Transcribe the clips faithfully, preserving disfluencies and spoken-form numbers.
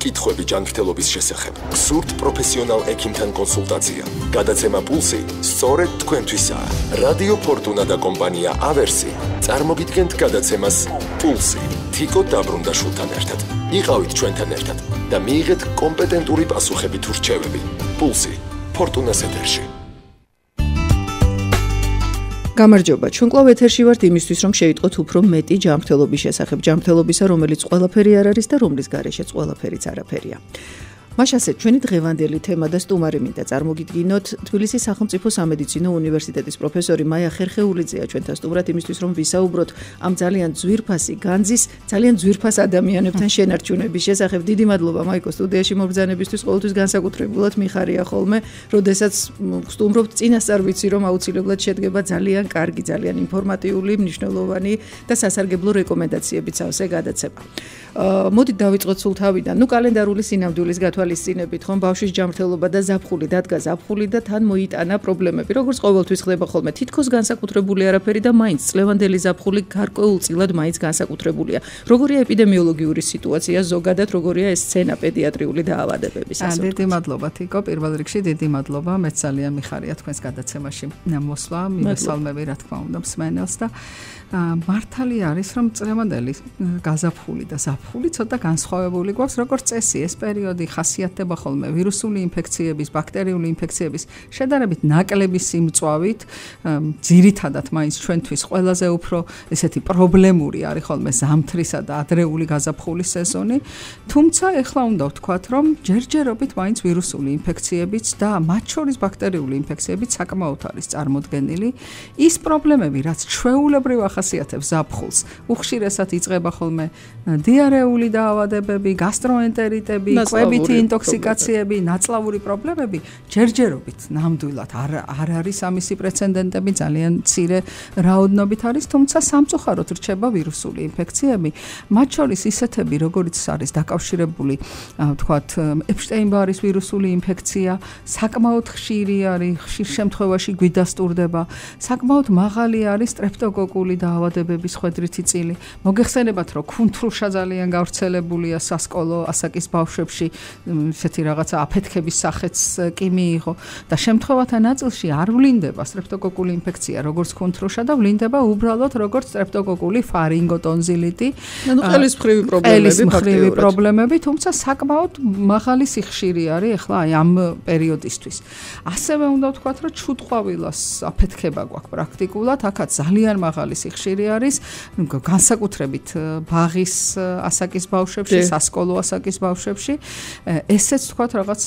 კითხვები ჯანმრთელობის შესახებ. გსურთ პროფესიონალ ექიმთან კონსულტაცია. გადაცემა პულსი სწორედ თქვენთვისაა. რადიო ფორტუნა და კომპანია ავერსი წარმოგიდგენთ გადაცემას პულსი. თიკო დაბრუნდაშვილთან ერთად. იყავით ჩვენთან ერთად და მიიღეთ კომპეტენტური პასუხები თუ რჩევები. პულსი ფორტუნას ეთერში. გამარჯობა, ჩვენ კვლავ ეთერში ვართ იმისთვის, რომ შევიტყოთ უფრო მეტი ჯანმრთელობის შესახებ, ჯანმრთელობისა, რომელიც ყველაფერი არ არის და რომლის გარეშეც ყველაფერიც არაფერია. მაშასე ჩვენი დღევანდელი თემა და სტუმარი მინდა წარმოგიდგინოთ თბილისის სახელმწიფო სამედიცინო უნივერსიტეტის პროფესორი მაია ხერხეულიძეა ჩვენთან სტუმრად იმისთვის, რომ ვისაუბროთ ამ ძალიან ძვირფასი განძის, ძალიან ძვირფას ადამიანებთან შენარჩუნების შესახებ. დიდი მადლობა მაიკო სტუდიაში მობრძანებისთვის, ყოველთვის განსაკუთრებულად მიხარია ხოლმე, როდესაც სტუმრობთ, წინასწარ ვიცი, რომ აუცილებლად შედგება ძალიან კარგი, ძალიან ინფორმატიული, მნიშვნელოვანი და სასარგებლო რეკომენდაციებით სავსე გადაცემა. მოდით დავიწყოთ სულ თავიდან. ნუ კალენდარული სინამდვილის გათვალისწინებით, ხომ ბავშვის ჯანმრთელობა და ზაფხული დადგა ზაფხული და თან მოიტანა პრობლემები. როგორც ყოველთვის ხდება ხოლმე, თითქოს განსაკუთრებული არაფერი და მაინც წლევანდელი ზაფხული გარკვეულწილად მაინც განსაკუთრებულია. როგორია ეპიდემიოლოგიური სიტუაცია ზოგადად, როგორია ეს სცენა პედიატრიული დაავადებების ასო. დიდი მადლობა თიკო, პირველ რიგში დიდი მადლობა, მეც ძალიან მიხარია თქვენს გადაცემაში მოსვლა, მივესალმები რა თქმა უნდა მსმენელს და მართალი არის, რომ წლევანდელი გაზაფხული და ზაფხული ცოტა განსხვავებული გვაქვს, როგორც წესი, ეს პერიოდი ხასიათდება ხოლმე ვირუსული ინფექციების, ბაქტერიული ინფექციების შედარებით ნაკლები სიმწვავით, ძირითადად მაინც ჩვენთვის ყველაზე უფრო ესეთი პრობლემური არის ხოლმე ზამთრისა და ადრეული გაზაფხულის სეზონი, თუმცა ეხლა უნდა ვთქვათ, რომ ჯერჯერობით მაინც ვირუსული ინფექციებიც და მათ შორის ბაქტერიული ინფექციებიც საკმაოდ არის წარმოდგენილი. ის პრობლემები, რაც ჩვეულებრივ ახასიათებს ზაფხულს, უხშირესად იწყება ხოლმე დიარეული დაავადებები, გასტროენტერიტები, კვებითი ინტოქსიკაციები, ნაწლავური პრობლემები, ჯერჯერობით ნამდვილად არ არ არის ამისი პრეცედენტები, ძალიან მცირე რაოდენობით არის, თუმცა სამწუხაროდ რჩება ვირუსული ინფექციები, მათ შორის ისეთები, როგორიც არის დაკავშირებული, ვთქვათ, ეპშტეინ-ბარის ვირუსული ინფექცია, საკმაოდ ხშირი არის, ხშირ შემთხვევაში გვიდასტურდება, საკმაოდ მაღალი არის სტრეპტოკოკული დაავადებების ხვედრითი წილი. მოგეხსენებათ, რომ ქუნთრუშა ძალიან გავრცელებულია სასკოლო ასაკის ბავშვებში, ესეთი რაღაცა აფეთქების სახეც კი მიიღო და შემთხვევათა ნაწილში არ ვლინდება სტრეპტოკოკული ინფექცია, როგორც ქუნთრუშა და ვლინდება უბრალოდ როგორც სტრეპტოკოკული ფარინგოტონზილიტი. ანუ ყელის მხრივი პრობლემები, ფაქტიურად პრობლემები, თუმცა საკმაოდ მაღალი სიხშირე არის ახლა აი ამ პერიოდისთვის. ასევე უნდა ვთქვათ, რომ ჩუტყვავილას აფეთქება გვაქვს პრაქტიკულად, აქაც ძალიან მაღალი სიხშირე არის, განსაკუთრებით ბაღის ასაკის ბავშვებში, სასკოლო ასაკის ბავშვებში. ესეც თქვათ რაღაც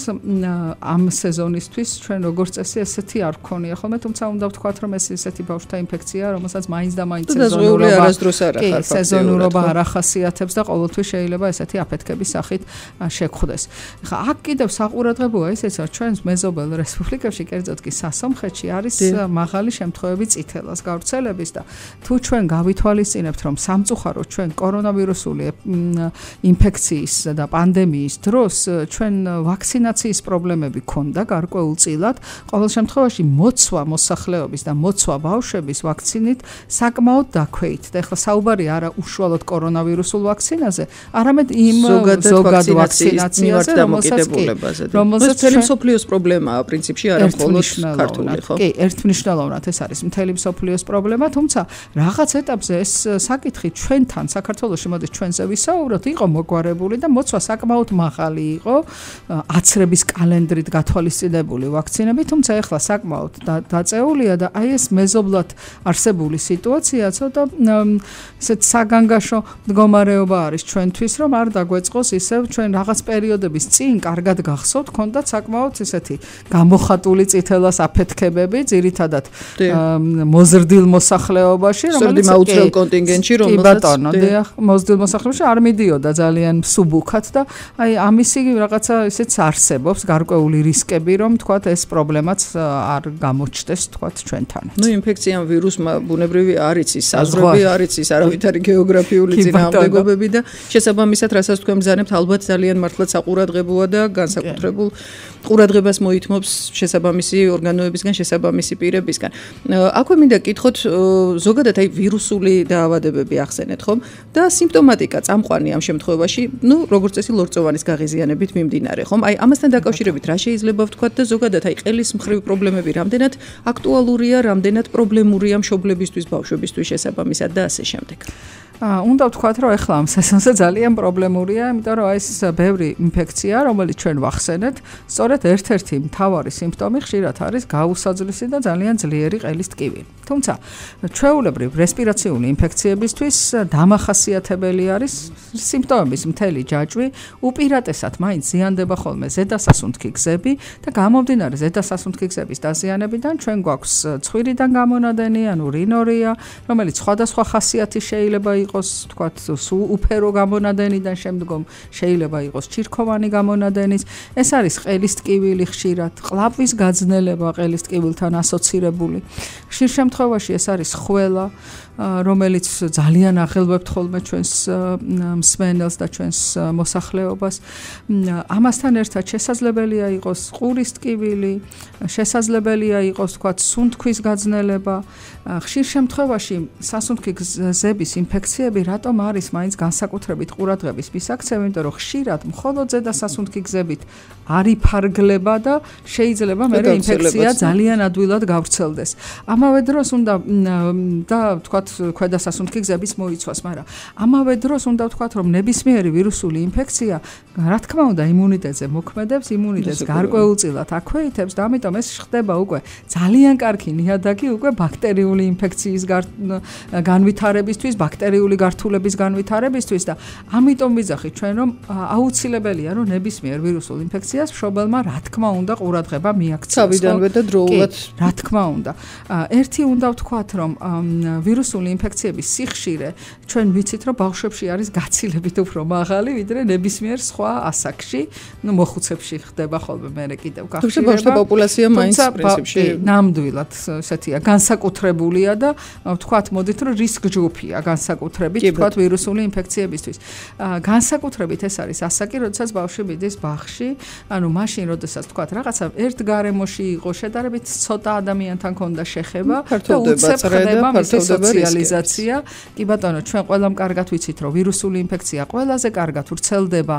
ამ სეზონისთვის ჩვენ როგორც წესი ესეთი არ გქონია ხოლმე, თუმცა უნდა ვთქვათ, რომ ეს ესეთი ბავშვთა ინფექციაა, რომელსაც მაინც და მაინც სეზონურობა არასდროს არ ახარ სეზონურობა არ ახასიათებს და ყოველთვის შეიძლება ესეთი აფეთქების სახით შეგხვდეს. ხა აქ კიდევ საყურადღებოა ისეც, რომ ჩვენს მეზობელ რესპუბლიკებში, კერძოდ კი სასომხეთში არის მაღალი შემთხვევები წითელას გავრცელების და თუ ჩვენ გავითვალისწინებთ, რომ სამწუხაროდ ჩვენ კორონავირუსული ინფექციის და პანდემიის დროს ჩვენ ვაქცინაციის პრობლემები ქონდა გარკვეულწილად, ყოველ შემთხვევაში მოცვა მოსახლეობის და მოცვა ბავშვების ვაქცინით საკმაოდ დაქვეით და ეხლა საუბარი არა უშუალოდ კორონავირუსულ ვაქცინაზე, არამედ იმ ზოგად ვაქცინაციაზე, რომელსაც მთელი მსოფლიოს პრობლემაა პრინციპში, არა მხოლოდ ქართული, ხო? კი, ერთმნიშვნელოვნად ეს არის მთელი მსოფლიოს პრობლემა, თუმცა რაღაც ეტაპზე ეს საკითხი ჩვენთან საქართველოში მოდის ჩვენზე ვისაუბროთ, იყო მოგვარებული და მოცვა საკმაოდ მაღალი იყო აცრების კალენდრით გათვალისწინებული ვაქცინები, თუმცა ეხლა საკმაოდ დაწეულია და აი ეს მეზობლად არსებული სიტუაცია ცოტა ესეთ საგანგაშო მდგომარეობა არის ჩვენთვის, რომ არ დაგვეწყოს ისევ ჩვენ რაღაც პერიოდების წინ კარგად გახსოვთ, ქონდათ საკმაოდ ესეთი გამოხატული წითელას აფეთქებები, ძირითადად მოზრდილ მოსახლეობაში, რომელიც მაუწყელ კონტინგენტში, რომელსაც დიახ, მოზრდილ მოსახლეობაში არ მიდიოდა ძალიან მსუბუქად და აი ამისი რაღაცა ისეც არსებობს გარკვეული რისკები, რომ თქვათ ეს პრობლემაც არ გამოჩნდეს თქვათ ჩვენთან. ნუ ინფექცია ვირუსმა ბუნებრივი არ იცის, საზღვრები არ იცის, არავითარი გეოგრაფიული წინააღმდეგობები და შესაბამისად, რასაც თქვენ ბრძანებთ, ალბათ ძალიან მართლაც საყურადღებოა და განსაკუთრებულ ყურადღებას მოითმობს შესაბამისი ორგანოებისგან, შესაბამისი პირებისგან. აქვე მინდა კითხოთ ზოგადად აი აი ვირუსული დაავადებები ახსენეთ ხომ და სიმპტომატიკა წამყვანი ამ შემთხვევაში, ну, როგორც წესი ლორწოვანის გაღიზიანებით მიმდინარე ხომ? აი ამასთან დაკავშირებით რა შეიძლება ვთქვათ და ზოგადად აი ყელის მხრივ პრობლემები რამდენად აქტუალურია, რამდენად პრობლემურია მშობლებისთვის, ბავშვებისთვის შესაბამისად და ასე შემდეგ. უნდა ვთქვათ, რომ ეხლა ამ სეზონზე ძალიან პრობლემურია, იმიტომ რომ ეს ბევრი ინფექცია, რომელიც ჩვენ ვახსენეთ, სწორედ ერთ-ერთი მთავარი სიმპტომი ხშირად არის გაუსაძლისი და ძალიან ძლიერი ყელის ტკივილი. თუმცა, ჩვეულებრივ რესპირაციული ინფექციებისთვის დამახასიათებელი არის სიმპტომების მთელი ჯაჭვი, უპირატესად მაინც ზიანდება ხოლმე ზედასასუნთქი გზები და გამომდინარე ზედასასუნთქი გზების დაზიანებიდან ჩვენ გვაქვს ცხვირიდან გამონადენი, ანუ რინორია, რომელიც სხვადასხვა ხასიათი შეიძლება იყოს, თქვათ, უფერო გამონადენიდან შემდგომ შეიძლება იყოს ჩირქოვანი გამონადენის. ეს არის ყელის ტკივილი ხშირად, ყლაპვის გაძნელება ყელის ტკივილთან ასოცირებული. ხშირ შემთხვევაში ეს არის ხველა, რომელიც ძალიან აღელვებთ ხოლმე ჩვენს მსმენელს და ჩვენს მოსახლეობას. ამასთან ერთად შესაძლებელია იყოს ყურის ტკივილი, შესაძლებელია იყოს, თქვათ, სუნთქვის გაძნელება. ხშირ შემთხვევაში სასუნთქი გზების ინფექციები რატომ არის მაინც განსაკუთრებით ყურადღების მისაქცევი, იმიტომ რომ ხშირად მხოლოდ ზედასასუნთქი გზებით არ იფარგლება და შეიძლება მერე ინფექცია ძალიან ადვილად გავრცელდეს. ამავე დროს უნდა და თქვათ ქვედა სასუნთქი გზების მოიცვას, მაგრამ ამავე დროს უნდა ვთქვათ, რომ ნებისმიერი ვირუსული ინფექცია, რა თქმა უნდა, იმუნიტეტზე მოქმედებს, იმუნიტეტს გარკვეულწილად აქვეითებს და ამიტომ ეს ხდება უკვე ძალიან კარგი ნიადაგი უკვე ბაქტერიული ინფექციის განვითარებისთვის, ბაქტერიული გართულების განვითარებისთვის და ამიტომ ვიძახით ჩვენ, რომ აუცილებელია, რომ ნებისმიერ ვირუსულ ინფექციას მშობელმა რა თქმა უნდა ყურადღება მიაქციოს. თავიდანვე და დროულად. რა თქმა უნდა. ერთი უნდა ვთქვათ, რომ ვირუსული ინფექციების სიხშირე ჩვენ ვიცით, რომ ბავშვებში არის გაცილებით უფრო მაღალი, ვიდრე ნებისმიერ სხვა ასაკში, ну, მოხუცებში ხდება ხოლმე მერე კიდევ გახშირება. თუმცა ბავშვთა პოპულაცია მაინც პრინციპში ნამდვილად ესეთია, განსაკუთრებულია და ვთქვათ, მოდით, რომ რისკ ჯგუფია განსაკუთრებით, ვთქვათ, ვირუსული ინფექციებისთვის. განსაკუთრებით ეს არის ასაკი, როდესაც ბავშვი მიდის ბაღში, ანუ მაშინ, როდესაც ვთქვათ, რაღაცა ერთ გარემოში იყო, შედარებით ცოტა ადამიანთან ქონდა შეხება და უცებ ხდება მისი სოციალიზაცია. კი ბატონო, ჩვენ ყველამ კარგად ვიცით, რომ ვირუსული ინფექცია ყველაზე კარგად ვრცელდება,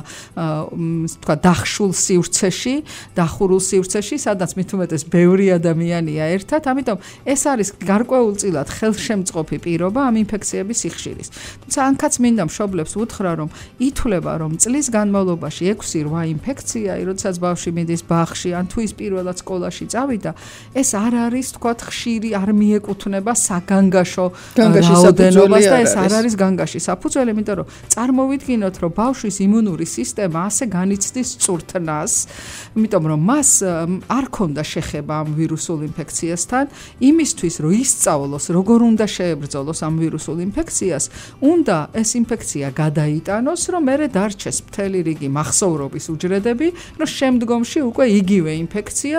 ვთქვათ, დახშულ სივრცეში, დახურულ სივრცეში, სადაც მით უმეტეს ბევრი ადამიანია ერთად, ამიტომ ეს არის გარკვეულწილად ხელშემწყობი პირობა ამ ინფექციების სიხშირის. თუმცა ანკაც მინდა მშობლებს უთხრა, რომ ითვლება, რომ წლის განმავლობაში ექვსი რვა ინფექცია, როდესაც ბავშვი მიდის ბაღში, ან თუ ის პირველად სკოლაში წავიდა, ეს არ არის, თქვათ, ხშირი, არ მიეკუთვნება საგანგაშო რაოდენობას და ეს არ არის განგაში საფუძველი, იმიტომ რომ წარმოვიდგინოთ, რომ ბავშვის იმუნური სისტემა ასე განიცდის წურთნას, იმიტომ რომ მას არ ქონდა შეხება ამ ვირუსულ ინფექციასთან, იმისთვის რომ ისწავლოს, როგორ უნდა შეებრძოლოს ამ ვირუსულ ინფექციას, უნდა ეს ინფექცია გადაიტანოს, რომ მერე დარჩეს მთელი რიგი მახსოვრობის უჯრედები, რომ შემდგომში უკვე იგივე ინფექცია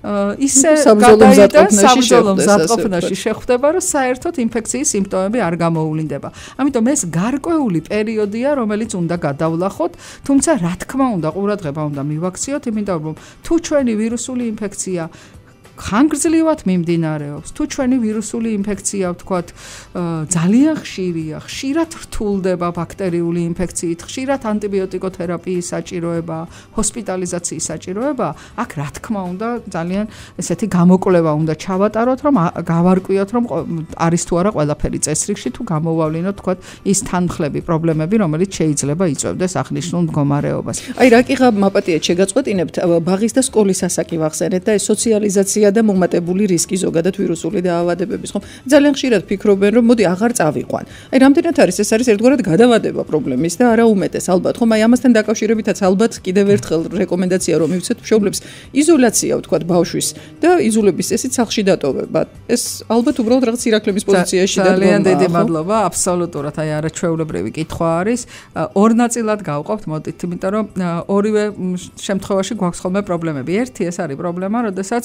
ისე გადაიტანოს საბრძოლო მზადყოფნაში შეხვდება, რომ საერთოდ ინფექციის სიმპტომები არ გამოუვლინდება. ამიტომ ეს გარკვეული პერიოდია, რომელიც უნდა გადავლახოთ, თუმცა რა თქმა უნდა ყურადღება უნდა მივაქციოთ, იმიტომ რომ თუ ჩვენი ვირუსული ინფექცია ხანგრძლივად მიმდინარეობს, თუ ჩვენი ვირუსული ინფექცია, ვთქვათ, ძალიან ხშირია, ხშირად რთულდება ბაქტერიული ინფექციით, ხშირად ანტიბიოტიკოთერაპიის საჭიროება, ჰოსპიტალიზაციის საჭიროება, აქ რა თქმა უნდა ძალიან ესეთი გამოკვლევა უნდა ჩავატაროთ, რომ გავარკვიოთ, რომ არის თუ არა ყველაფერი წესრიგში, თუ გამოვავლინოთ, ვთქვათ, ის თანმხლები პრობლემები, რომელიც შეიძლება იწვევდეს აღნიშნულ მდგომარეობას. აი რა კი მაპატიეთ შეგაწყვეტინებთ ბაღის და სკოლის ასაკი ვახსენეთ და ეს სოციალიზაცია და მომატებული რისკი ზოგადად ვირუსული დაავადებების, ხომ? ძალიან ხშირად ფიქრობენ, რომ მოდი აღარ წავიყვან. აი რამდენად არის ეს არის ერთგვარად გადავადება პრობლემის და არა უმეტეს, ალბათ, ხომ? აი ამასთან დაკავშირებითაც ალბათ კიდევ ერთხელ რეკომენდაცია რომ მივცეთ მშობლებს იზოლაცია, ვთქვათ, ბავშვის და იზოლების წესით სახლში დატოვება. ეს ალბათ უბრალოდ რაღაც ირაკლების პოზიციაში და ძალიან დიდი მადლობა, აბსოლუტურად, აი არაჩვეულებრივი კითხვა არის. ორ ნაწილად გავყოფთ, მოდით, იმიტომ რომ ორივე შემთხვევაში გვაქვს ხოლმე პრობლემები. ერთი ეს არის პრობლემა, როდესაც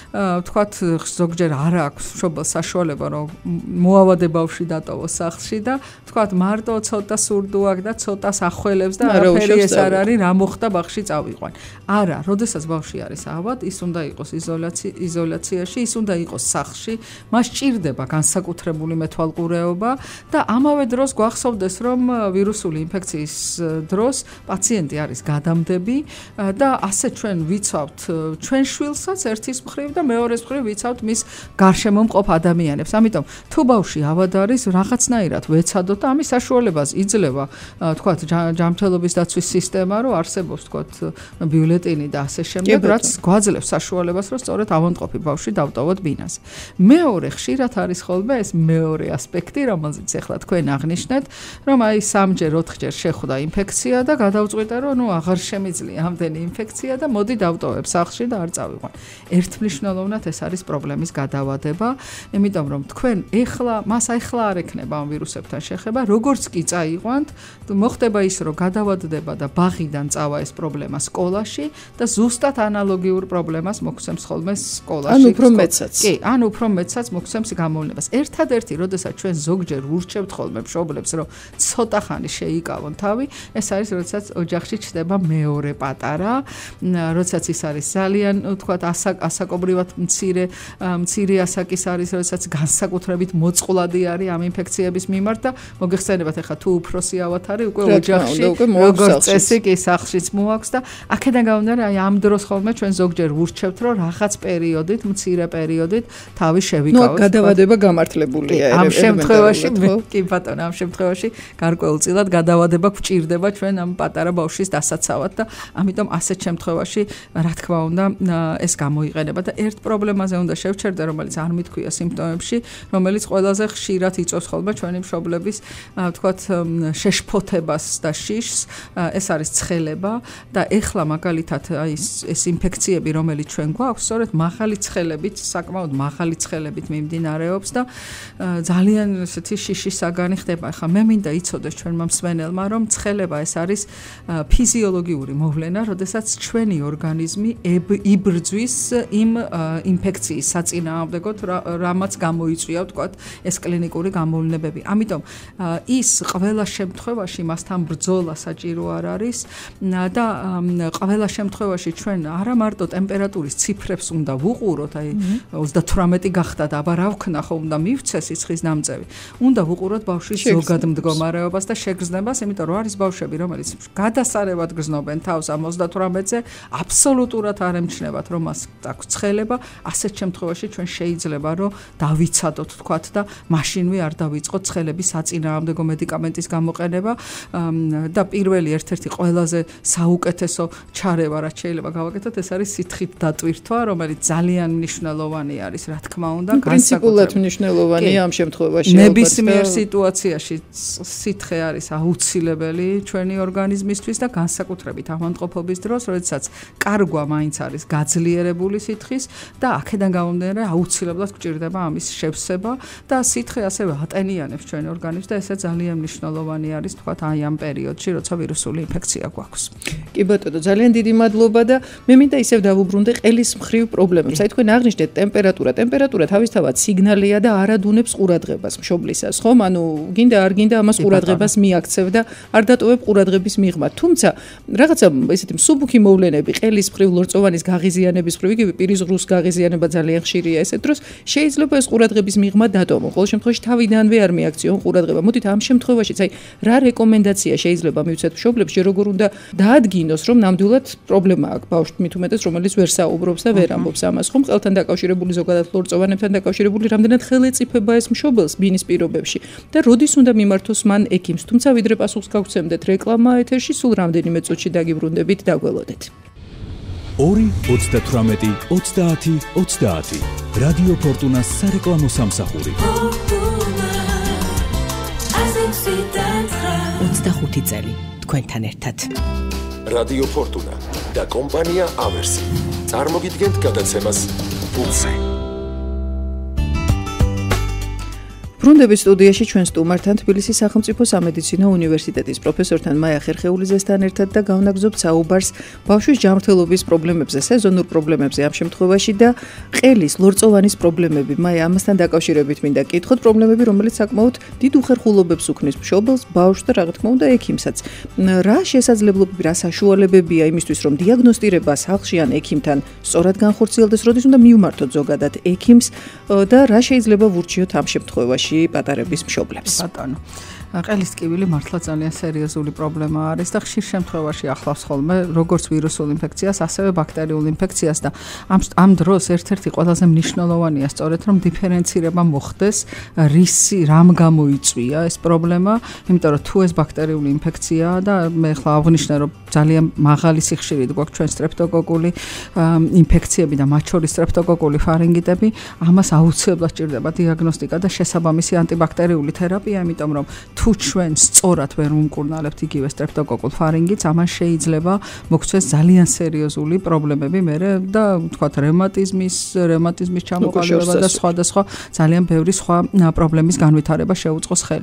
თქვათ ზოგჯერ არ აქვს მშობელს საშუალება რომ მოავადე ბავშვი დატოვოს სახლში და თქვათ მარტო ცოტა სურდო აქვს და ცოტას ახველებს და არაფერი ეს არ არის რა მოხდა ბავშვი წავიყვან. არა, როდესაც ბავშვი არის ავად, ის უნდა იყოს იზოლაციაში, ის უნდა იყოს სახლში, მას ჭირდება განსაკუთრებული მეთვალყურეობა და ამავე დროს გვახსოვდეს რომ ვირუსული ინფექციის დროს პაციენტი არის გადამდები და ასე ჩვენ ვიცავთ ჩვენ შვილსაც ერთის მხრივ და მეორეს მხრივ ვიცავთ მის გარშემო მყოფ ადამიანებს. ამიტომ თუ ბავშვი ავად არის, რაღაცნაირად ვეცადოთ და ამის საშუალებას იძლევა თქვათ ჯანმრთელობის დაცვის სისტემა, რომ არსებობს თქვათ ბიულეტინი და ასე შემდეგ, რაც გვაძლევს საშუალებას, რომ სწორედ ავადმყოფი ბავშვი დავტოვოთ ბინაზე. მეორე ხშირად არის ხოლმე ეს მეორე ასპექტი, რომელზეც ახლა თქვენ აღნიშნეთ, რომ აი სამჯერ ოთხჯერ შეხვდა ინფექცია და გადავწყვიტე, რომ ნუ აღარ შემიძლია ამდენი ინფექცია და მოდი დავტოვებ სახლში და არ წავიყვან. ერთმნიშვნელოვნად ეს არის პრობლემის გადავადება, იმიტომ რომ თქვენ ეხლა მას ეხლა არ ექნება ამ ვირუსებთან შეხება, როგორც კი წაიყვანთ, მოხდება ის, რომ გადავადდება და ბაღიდან წავა ეს პრობლემა სკოლაში და ზუსტად ანალოგიურ პრობლემას მოგვცემს ხოლმე სკოლაში. ან უფრო მეცაც. კი, ან უფრო მეცაც მოგვცემს გამოვლენებას. ერთადერთი, როდესაც ჩვენ ზოგჯერ ურჩევთ ხოლმე მშობლებს, რომ ცოტა ხანი შეიკავონ თავი, ეს არის, როდესაც ოჯახში ჩდება მეორე პატარა, როდესაც ის არის ძალიან, თქვათ, ასაკობრივად მცირე, მცირე ასაკის არის, როდესაც განსაკუთრებით მოწყვლადი არის ამ ინფექციების მიმართ და მოგეხსენებათ, ახლა თუ უფროსი ავად არის, უკვე ოჯახში როგორც წესი კი სახლშიც მოაქვს და აქედან გამომდინარე, აი ამ დროს ხოლმე ჩვენ ზოგჯერ ურჩევთ, რომ რაღაც პერიოდით, მცირე პერიოდით თავი შევიკავოს. ნუ გადავადება გამართლებულია. ამ შემთხვევაში, კი ბატონო, ამ შემთხვევაში გარკვეულწილად გადავადება გვჭირდება ჩვენ ამ პატარა ბავშვის დასაცავად და ამიტომ ასეთ შემთხვევაში, რა თქმა უნდა, ეს გამოიყენება და ერთ პრობლემაზე უნდა შევჩერდე, რომელიც არ მithქვია სიმპტომებში, რომელიც ყველაზე ხშირად იწვევს ხოლმე ჩვენი მშობლების, თქვათ, შეშფოთებას და შიშს, ეს არის ცხელება და ეხლა მაგალითად აი ეს ინფექციები, რომელიც ჩვენ გვაქვს, სწორედ მაღალი ცხელებით, საკმაოდ მაღალი ცხელებით მიმდინარეობს და ძალიან ესეთი შიშის საგანი ხდება. ახლა მე მინდა იცოდეს ჩვენმა მსმენელმა, რომ ცხელება ეს არის ფიზიოლოგიური მოვლენა, როდესაც ჩვენი ორგანიზმი იბრძვის იმ ინფექციის საწინააღმდეგოდ, რამაც გამოიწვია, ვთქვათ, ეს კლინიკური გამოვლენები. ამიტომ ის ყველა შემთხვევაში მასთან ბრძოლა საჭირო არ არის და ყველა შემთხვევაში ჩვენ არა მარტო ტემპერატურის ციფრებს უნდა ვუყუროთ, აი ოცდათვრამეტი გახდა და აბა რა ვქნა ხო უნდა მივცეს სიცხის დამწევი. უნდა ვუყუროთ ბავშვის ზოგად მდგომარეობას და შეგრძნებას, იმიტომ რომ არის ბავშვები, რომელიც გადასარევად გრძნობენ თავს ამ ოცდათვრამეტზე, აბსოლუტურად არ ემჩნევათ, რომ მას აქვს ცხელება, ასეთ შემთხვევაში ჩვენ შეიძლება რომ დავიცადოთ, თქვათ და მაშინვე არ დავიწყოთ ცხელების საწინააღმდეგო მედიკამენტის გამოყენება და პირველი ერთ-ერთი ყველაზე საუკეთესო ჩარევა, რაც შეიძლება გავაკეთოთ, ეს არის სითხით დატვირთვა, რომელიც ძალიან მნიშვნელოვანი არის, რა თქმა უნდა, პრინციპულად მნიშვნელოვანია ამ შემთხვევაში. ნებისმიერ სიტუაციაში სითხე არის აუცილებელი ჩვენი ორგანიზმისთვის და განსაკუთრებით ავადმყოფობის დროს, როდესაც კარგვა მაინც არის გაძლიერებული სითხის და აქედან გამომდინარე აუცილებლად გვჭირდება ამის შევსება და სითხე ასევე ატენიანებს ჩვენ ორგანიზმს და ესე ძალიან მნიშვნელოვანი არის, თქვათ, აი ამ პერიოდში, როცა ვირუსული ინფექცია გვაქვს. კი ბატონო, ძალიან დიდი მადლობა და მე მინდა ისევ დავუბრუნდე ყელის მხრივ პრობლემებს. აი თქვენ აღნიშნეთ ტემპერატურა, ტემპერატურა თავისთავად სიგნალია და არ ადუნებს ყურადღებას მშობლისას, ხომ? ანუ გინდა არ გინდა ამას ყურადღებას მიაქცევ და არ დატოვებ ყურადღების მიღმა. თუმცა რაღაცა ესეთი მსუბუქი მოვლენები, ყელის მხრივ, ლორწოვანის გაღიზიანების მხრივ, იგივე პირიზღრუს გაღიზიანება ძალიან ხშირია ესეთ დროს, შეიძლება ეს ყურადღების მიღმა დატოვო. ყოველ შემთხვევაში თავიდანვე არ მიაქციონ ყურადღება. მოდით ამ შემთხვევაშიც აი რა რეკომენდაცია შეიძლება მივცეთ მშობლებს, როგორ უნდა დაადგინოს, რომ ნამდვილად პრობლემა აქვს ბავშვს მით უმეტეს, რომელიც ვერ საუბრობს და ვერ ამბობს ამას, ხომ? ყელთან დაკავშირებული, ზოგადად ლორწოვანებთან დაკავშირებული, რამდენად ხელეწიფება ეს მშობელს ბინის პირობებში და როდის უნდა მიმართოს მან ექიმს. თუმცა ვიდრე პასუხს გავცემდეთ რეკლამა ეთერში, სულ რამდენიმე წუთში დაგიბრუნდებით, დაგველოდეთ. ორი ოცდათვრამეტი ოცდაათი ოცდაათი რადიო ფორტუნას სარეკლამო სამსახური. ოცდახუთი წელი თქვენთან ერთად. რადიო ფორტუნა და კომპანია ავერსი წარმოგიდგენთ გადაცემას პულსი. ბრუნდების სტუდიაში ჩვენ სტუმართან თბილისის სახელმწიფო სამედიცინო უნივერსიტეტის პროფესორთან მაია ხერხეულიძესთან ერთად და გავნაგზობთ საუბარს ბავშვის ჯანმრთელობის პრობლემებზე, სეზონურ პრობლემებზე ამ შემთხვევაში და ყელის ლორწოვანის პრობლემები. მაია, ამასთან დაკავშირებით მინდა კითხოთ პრობლემები, რომელიც საკმაოდ დიდ უხერხულობებს უქმნის მშობელს, ბავშვს და რა თქმა უნდა ექიმსაც. რა შესაძლებლობები, რა საშუალებებია იმისთვის, რომ დიაგნოსტირება სახლში ან ექიმთან სწორად განხორციელდეს, როდის უნდა მივმართოთ ზოგადად ექიმს და რა შეიძლება ვურჩიოთ ამ შემთხვევაში პატარების მშობლებს. ბატონო, ყელის ტკივილი მართლა ძალიან სერიოზული პრობლემა არის და ხშირ შემთხვევაში ახლავს ხოლმე როგორც ვირუსულ ინფექციას, ასევე ბაქტერიულ ინფექციას და ამ ამ დროს ერთ-ერთი ყველაზე მნიშვნელოვანია სწორედ რომ დიფერენცირება მოხდეს, რისი რამ გამოიწვია ეს პრობლემა, იმიტომ რომ თუ ეს ბაქტერიული ინფექციაა და მე ახლა აღვნიშნე რომ ძალიან მაღალი სიხშირით გვაქვს ჩვენ სტრეპტოკოკული ინფექციები და მათ შორის სტრეპტოკოკული ფარინგიტები, ამას აუცილებლად ჭირდება დიაგნოსტიკა და შესაბამისი ანტიბაქტერიული თერაპია, იმიტომ რომ თუ ჩვენ სწორად ვერ ვუმკურნალებთ იგივე სტრეპტოკოკულ ფარინგიტს, ამან შეიძლება მოგვცეს ძალიან სერიოზული პრობლემები მერე და ვთქვათ რევმატიზმის, რევმატიზმის ჩამოყალიბება და სხვადასხვა ძალიან ბევრი სხვა პრობლემის განვითარება შეუწყოს ხელი.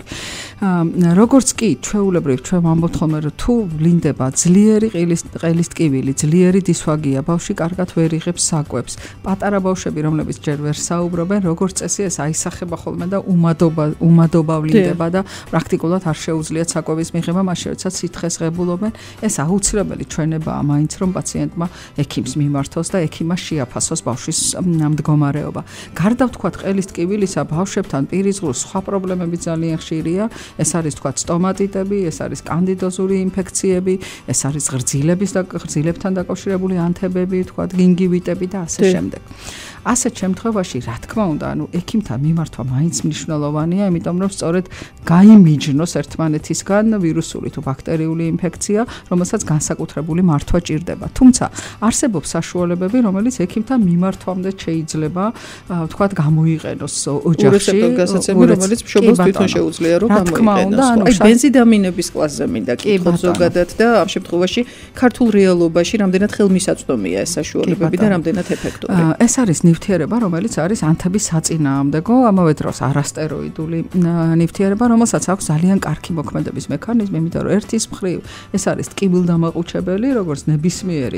როგორც კი ჩვეულებრივ ჩვენ ვამბობთ ხოლმე რომ თუ ვლინდება ძლიერი ყელის ტკივილი, ძლიერი დისფაგია, ბავშვი კარგად ვერ იღებს საკვებს, პატარა ბავშვები რომლებიც ჯერ ვერ საუბრობენ, როგორც წესი ეს აისახება ხოლმე და უმადობა უმადობა ვლინდება და პრაქტიკულად არ შეუძლიათ საკვების მიღება, მაშინ როდესაც სითხეს ღებულობენ, ეს აუცილებელი ჩვენებაა მაინც რომ პაციენტმა ექიმს მიმართოს და ექიმმა შეაფასოს ბავშვის მდგომარეობა. გარდა ვთქვათ ყელის ტკივილისა, ბავშვებთან პირისღრუს სხვა პრობლემები ძალიან ხშირია, ეს არის ვთქვათ სტომატიტები, ეს არის კანდიდოზური ინფექციები, ეს არის ღრძილების და ღრძილებთან დაკავშირებული ანთებები, ვთქვათ გინგივიტები და ასე შემდეგ. ასეთ შემთხვევაში, რა თქმა უნდა, ანუ ექიმთან მიმართვა მაინც მნიშვნელოვანია, იმიტომ რომ სწორედ გაიმიჯნოს ერთმანეთისგან ვირუსული თუ ბაქტერიული ინფექცია, რომელსაც განსაკუთრებული მართვა ჭირდება. თუმცა არსებობს საშუალებები, რომელიც ექიმთან მიმართვამდე შეიძლება, ვთქვათ, გამოიყენოს ოჯახში, რომელიც მშობელს თვითონ შეუძლია რომ გამოიყენოს. აი ბენზიდინამინების კლასზე მინდა კითხოთ ზოგადად და ამ შემთხვევაში ქართულ რეალობაში რამდენად ხელმისაწვდომია ეს საშუალებები და რამდენად ეფექტური. ეს არის ნივთიერება, რომელიც არის ანთების საწინააღმდეგო, ამავე დროს არასტეროიდული ნივთიერება, რომელსაც აქვს ძალიან კარგი მოქმედების მექანიზმი, იმიტომ რომ ერთის მხრივ ეს არის ტკივილდამაყუჩებელი, როგორც ნებისმიერი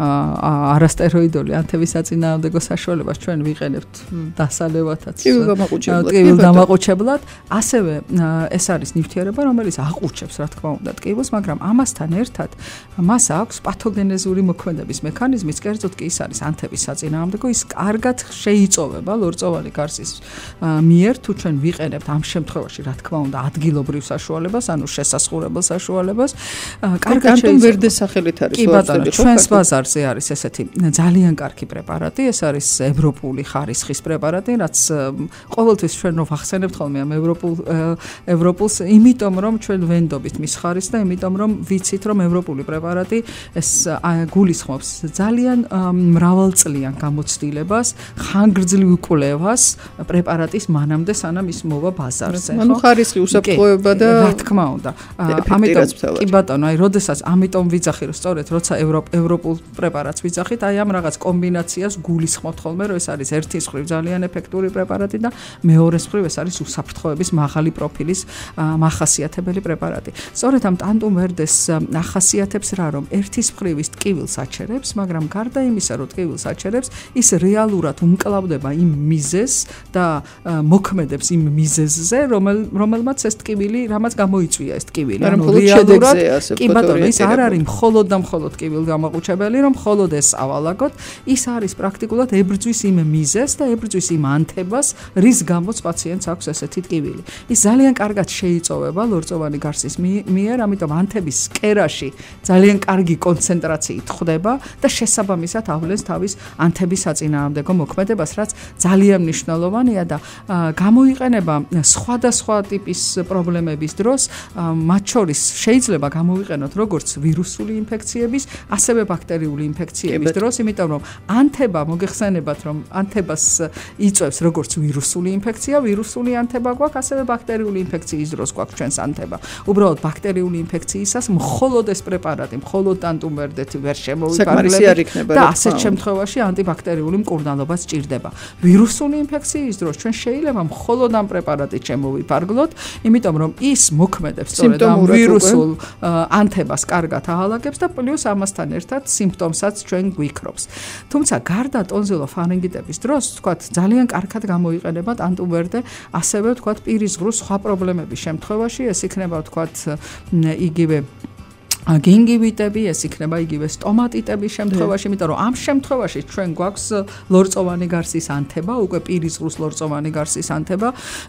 არასტეროიდული ანთების საწინააღმდეგო საშუალებას ჩვენ ვიყენებთ დასალევათაც ტკივილდამაყუჩებლად, ასევე ეს არის ნივთიერება, რომელიც აყუჩებს, რა თქმა უნდა, ტკივილს, მაგრამ ამასთან ერთად მას აქვს პათოგენეზური მოქმედების მექანიზმი, კერძოდ კი ის არის ანთების საწინააღმდეგო, ის კარგად შეიწოვება ლორწოვანი გარსის მიერ, თუ ჩვენ ვიყენებთ ამ შემთხვევაში, რა თქმა უნდა, ადგილობრივ საშუალებას, ანუ შესასხურებელ საშუალებას, კარგად ვერდესახელით არის ლორწოვანი. ჩვენს ბაზარზე არის ესეთი ძალიან კარგი პრეპარატი, ეს არის ევროპული ხარისხის პრეპარატი, რაც ყოველთვის ჩვენ რო ვახსენებთ ხოლმე ამ ევროპულ ევროპულს, იმიტომ რომ ჩვენ ვენდობით მის ხარისხს და იმიტომ რომ ვიცით რომ ევროპული პრეპარატი ეს გულისხმობს ძალიან მრავალწლიან გამოცდილებას, ხანგრძლივ კვლევას პრეპარატის მანამდე სანამ ის მოვა ბაზარზე. ანუ ხარისხი უსაფრთხოება და რა თქმა უნდა. ამიტომ კი ბატონო, აი როდესაც ამიტომ ვიძახი რომ სწორედ როცა ევროპულ პრეპარატს ვიძახით, აი ამ რაღაც კომბინაციას გულისხმობთ ხოლმე, რომ ეს არის ერთის მხრივ ძალიან ეფექტური პრეპარატი და მეორეს მხრივ ეს არის უსაფრთხოების მაღალი პროფილის მახასიათებელი პრეპარატი. სწორედ ამ ტანტუმ ვერდეს ახასიათებს რა, რომ ერთის მხრივ ის ტკივილს აჩერებს, მაგრამ გარდა იმისა, რომ ტკივილს აჩერებს, ის რეალურად უმკლავდება იმ მიზეზს და მოქმედებს იმ მიზეზზე, რომელმაც ეს ტკივილი, რამაც გამოიწვია ეს ტკივილი. ანუ რეალურად კი ბატონო, ის არ არის მხოლოდ და მხოლოდ ტკივილგამაყუჩებელი, რომ მხოლოდ ეს ავალაგოთ, ის არის პრაქტიკულად ებრძვის იმ მიზეზს და ებრძვის იმ ანთებას, რის გამოც პაციენტს აქვს ესეთი ტკივილი. ის ძალიან კარგად შეიწოვება ლორწოვანი გარსის მიერ, ამიტომ ანთების კერაში ძალიან კარგი კონცენტრაციით ხვდება და შესაბამისად ავლენს თავის ანთების საწინააღმდეგო მოქმედებას, რაც ძალიან მნიშვნელოვანია და გამოიყენება სხვადასხვა ტიპის პრობლემების დროს მათ შორის შეიძლება გამოვიყენოთ როგორც ვირუსული ინფექციების, ასევე ბაქტერიული ინფექციების დროს, იმიტომ რომ ანთება მოგეხსენებათ, რომ ანთებას იწვევს როგორც ვირუსული ინფექცია, ვირუსული ანთება გვაქვს, ასევე ბაქტერიული ინფექციის დროს გვაქვს ჩვენს ანთება. უბრალოდ ბაქტერიული ინფექციისას მხოლოდ ეს პრეპარატი, მხოლოდ ტანტუმერდეთი ვერ შემოვიფარგლებით და ასეთ შემთხვევაში ანტიბაქტერიული მკურნალობა სჭირდება. ვირუსული ინფექციის დროს ჩვენ შეიძლება მხოლოდ ამ პრეპარატით შემოვიფარგლოთ, იმიტომ რომ ის მოქმედებს სწორედ ამ ვირუსულ ანთებას კარგად აალაგებს და პლუს ამასთან ერთად სიმპტომსაც ჩვენ გვიქრობს. თუმცა გარდა ტონზილოფარინგიტების დროს, თქვათ, ძალიან კარგად გამოიყენება ტანტუმერდე, ასევე თქვათ, პირის ღრუს სხვა პრობლემების შემთხვევაში, ეს იქნება თქვათ, იგივე გინგივიტები, ეს იქნება იგივე სტომატიტების შემთხვევაში, იმიტომ რომ ამ შემთხვევაში ჩვენ გვაქვს ლორწოვანი გარსის ანთება, უკვე პირის ღრუს ლორწოვანი გარსის ანთება.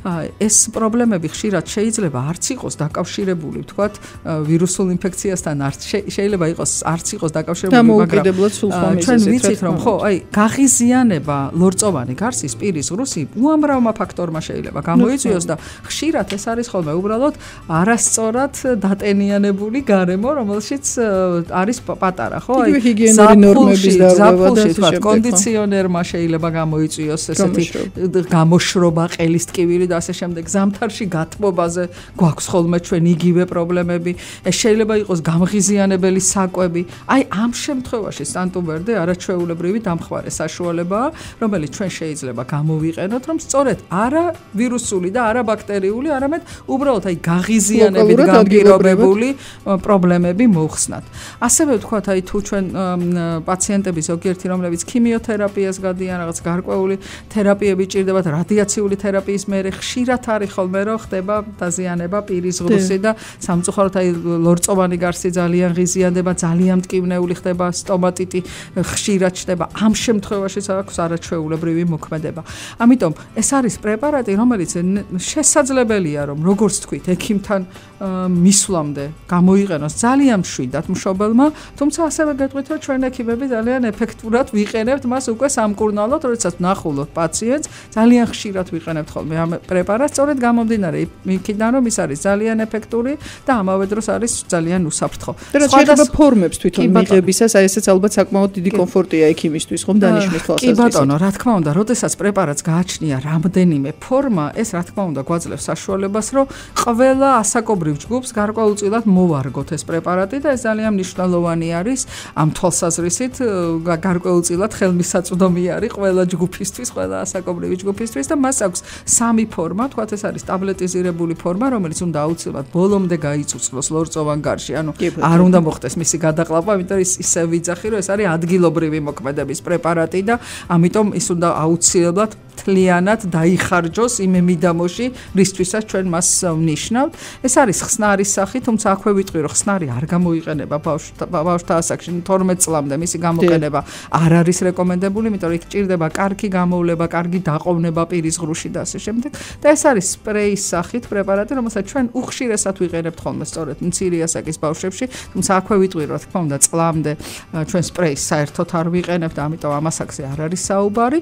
ეს პრობლემები ხშირად შეიძლება არც იყოს დაკავშირებული, თქვათ, ვირუსულ ინფექციასთან, არც შეიძლება იყოს არც იყოს დაკავშირებული, მაგრამ ჩვენ ვიცით, რომ ხო, აი, გაღიზიანება ლორწოვანი გარსის პირის ღრუსი უამრავმა ფაქტორმა შეიძლება გამოიწვიოს და ხშირად ეს არის ხოლმე უბრალოდ არასწორად დატენიანებული გარემო, რომელშიც არის პატარა, ხო? აი, ჰიგიენური ნორმების დარღვევა და სხვა კონდიციონერმა შეიძლება გამოიწვიოს ესეთი გამოშრობა, ყელის ტკივილი და ასე შემდეგ. ზამთარში გათბობაზე გვაქვს ხოლმე ჩვენ იგივე პრობლემები. ეს შეიძლება იყოს გამღიზიანებელი საკვები. აი, ამ შემთხვევაში ტანტუმერდე არაჩვეულებრივი დამხმარე საშუალებაა, რომელიც ჩვენ შეიძლება გამოვიყენოთ, რომ სწორედ არა ვირუსული და არა ბაქტერიული, არამედ უბრალოდ აი გაღიზიანებით განპირობებული პრობლემები მოხსნათ. ასევე ვთქვათ, აი თუ ჩვენ პაციენტები ზოგიერთი, რომლებიც ქიმიოთერაპიას გადიან, რაღაც გარკვეული თერაპიები ჭირდებათ, რადიაციული თერაპიის მერე ხშირად არის ხოლმე, რომ ხდება დაზიანება პირის ღრუსი და სამწუხაროდ აი ლორწოვანი გარსი ძალიან ღიზიანდება, ძალიან მტკივნეული ხდება, სტომატიტი ხშირად ჩნდება. ამ შემთხვევაში აქვს არაჩვეულებრივი მოქმედება. ამიტომ ეს არის პრეპარატი, რომელიც შესაძლებელია, რომ როგორც თქვით, ექიმთან მისვლამდე გამოიყენოს ძალიან მშვიდად მშობელმა, თუმცა ასევე გეტყვით, რომ ჩვენ ექიმები ძალიან ეფექტურად ვიყენებთ მას უკვე სამკურნალოდ, როდესაც ვნახულობთ პაციენტს, ძალიან ხშირად ვიყენებთ ხოლმე ამ პრეპარატს, სწორედ გამომდინარე იქიდან, რომ ის არის ძალიან ეფექტური და ამავე დროს არის ძალიან უსაფრთხო. და შეიძლება ფორმებს თვითონ მიღებისას, აი ესეც ალბათ საკმაოდ დიდი კომფორტია ექიმისთვის, ხომ დანიშნვის თვალსაზრისით. კი ბატონო, რა თქმა უნდა, როდესაც პრეპარატს გააჩნია რამდენიმე ფორმა, ეს რა თქმა უნდა გვაძლევს საშუალებას, რომ ყველა ასაკობრივ ჯგუფს გარკვეულწილად მოვარგოთ ეს პრეპარატი და ეს ძალიან მნიშვნელოვანი არის ამ თვალსაზრისით, გარკვეულწილად ხელმისაწვდომი არის ყველა ჯგუფისთვის, ყველა ასაკობრივი ჯგუფისთვის და მას აქვს სამი ფორმა, თქვათ ეს არის ტაბლეტიზირებული ფორმა, რომელიც უნდა აუცილებლად ბოლომდე გაიწუწლოს ლორწოვან გარში, ანუ არ უნდა მოხდეს მისი გადაყლაპვა, იმიტომ ის ისე ვიძახი, რომ ეს არის ადგილობრივი მოქმედების პრეპარატი და ამიტომ ის უნდა აუცილებლად მთლიანად დაიხარჯოს იმ მიდამოში, რისთვისაც ჩვენ მას ვნიშნავთ. ეს არის ხსნარის სახით, თუმცა აქვე ვიტყვი, რომ ხსნარი არ გამოიყენება ბავშვთა ასაკში თორმეტ წლამდე, მისი გამოყენება არ არის რეკომენდებული, იმიტომ რომ იქ ჭირდება კარგი გამოვლება, კარგი დაყოვნება პირის ღრუში და ასე შემდეგ. და ეს არის სპრეის სახით პრეპარატი, რომელსაც ჩვენ უხშირესად ვიყენებთ ხოლმე სწორედ მცირე ასაკის ბავშვებში, თუმცა აქვე ვიტყვი, რომ თქმა უნდა წლამდე ჩვენ სპრეის საერთოდ არ ვიყენებთ, ამიტომ ამ ასაკზე არ არის საუბარი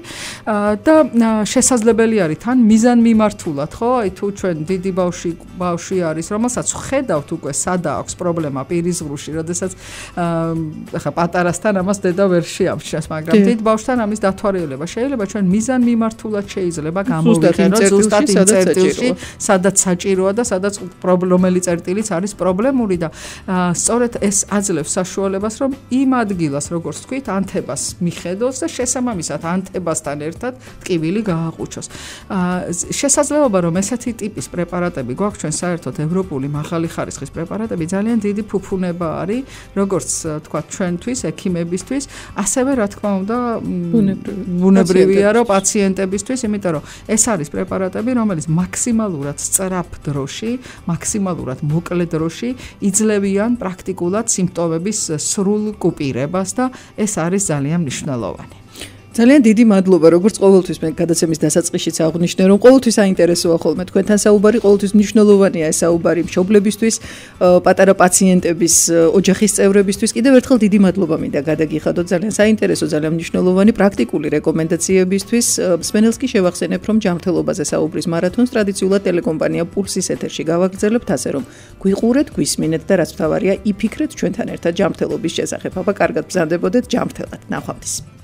და შესაძლებელი არის თან მიზანმიმართულად, ხო? აი თუ ჩვენ დიდი ბავშვი ბავშვი არის, რომელსაც ხედავთ უკვე სადა აქვს პრობლემა პირის ღრუში, როდესაც ახლა პატარასთან ამას დედა ვერ შეამჩნევს, მაგრამ დიდ ბავშვთან ამის დათვალიერება შეიძლება ჩვენ მიზანმიმართულად შეიძლება გამოვიყენოთ ზუსტად იმ წერტილში, სადაც საჭიროა და სადაც პრობლემელი წერტილიც არის პრობლემური და სწორედ ეს აძლევს საშუალებას, რომ იმ ადგილას, როგორც თქვით, ანთებას მიხედოს და შესაბამისად ანთებასთან ერთად ტკივილი გააყუჩოს. შესაძლებლობა, რომ ესეთი ტიპის პრეპარატები გვაქვს ჩვენ საერთოდ ევროპული მაღალი ხარისხის პრეპარატები ძალიან დიდი ფუფუნება არის, როგორც თქვა ჩვენთვის, ექიმებისთვის, ასევე რა თქმა უნდა, ბუნებრივია, რომ პაციენტებისთვის, იმიტომ რომ ეს არის პრეპარატები, რომელიც მაქსიმალურად სწრაფ დროში, მაქსიმალურად მოკლე დროში იძლევიან პრაქტიკულად სიმპტომების სრულ კუპირებას და ეს არის ძალიან მნიშვნელოვანი. ძალიან დიდი მადლობა, როგორც ყოველთვის მე გადაცემის დასაწყისშიც აღვნიშნე, რომ ყოველთვის საინტერესოა ხოლმე თქვენთან საუბარი, ყოველთვის მნიშვნელოვანია ეს საუბარი მშობლებისთვის, პატარა პაციენტების, ოჯახის წევრებისთვის. კიდევ ერთხელ დიდი მადლობა მინდა გადაგიხადოთ, ძალიან საინტერესო, ძალიან მნიშვნელოვანი პრაქტიკული რეკომენდაციებისთვის. მსმენელს კი შევახსენებ, რომ ჯანმრთელობაზე საუბრის მარათონს ტრადიციულად ტელეკომპანია პულსის ეთერში გავაგრძელებთ, ასე რომ გვიყურეთ, გვისმინეთ და რაც მთავარია, იფიქრეთ ჩვენთან ერთად ჯანმრთელობის შესახებ. აბა, კარგად ბრძანდებოდეთ ჯანმრთელად. ნახვამდის.